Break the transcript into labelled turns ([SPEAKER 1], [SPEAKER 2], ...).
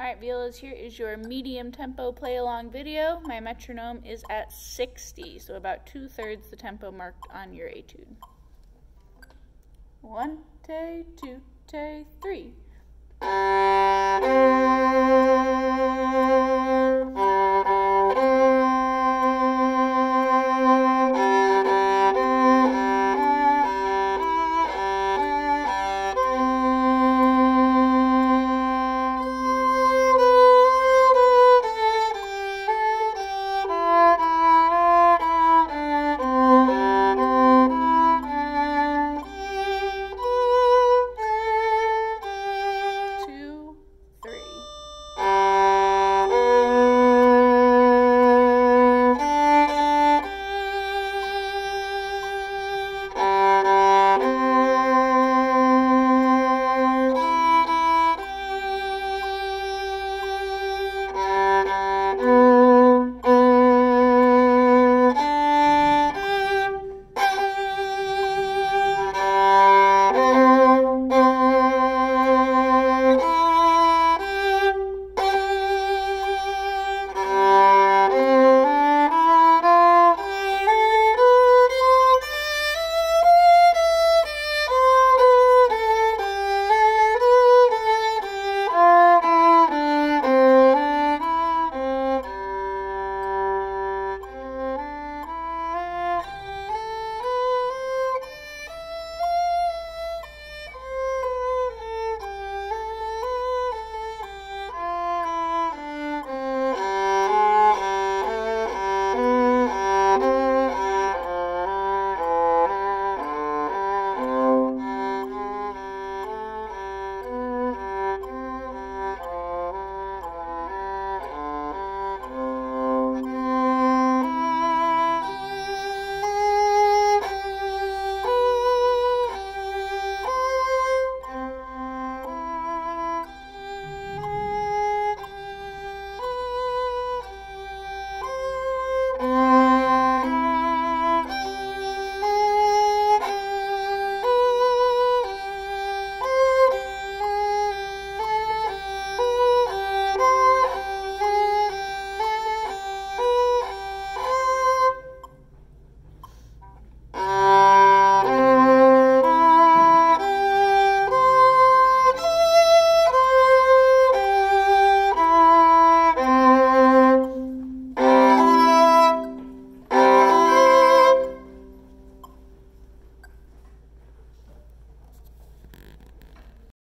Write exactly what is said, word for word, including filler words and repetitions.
[SPEAKER 1] Alright, violas, here is your medium tempo play along video. My metronome is at sixty, so about two thirds the tempo marked on your etude. One, two, two, two, three.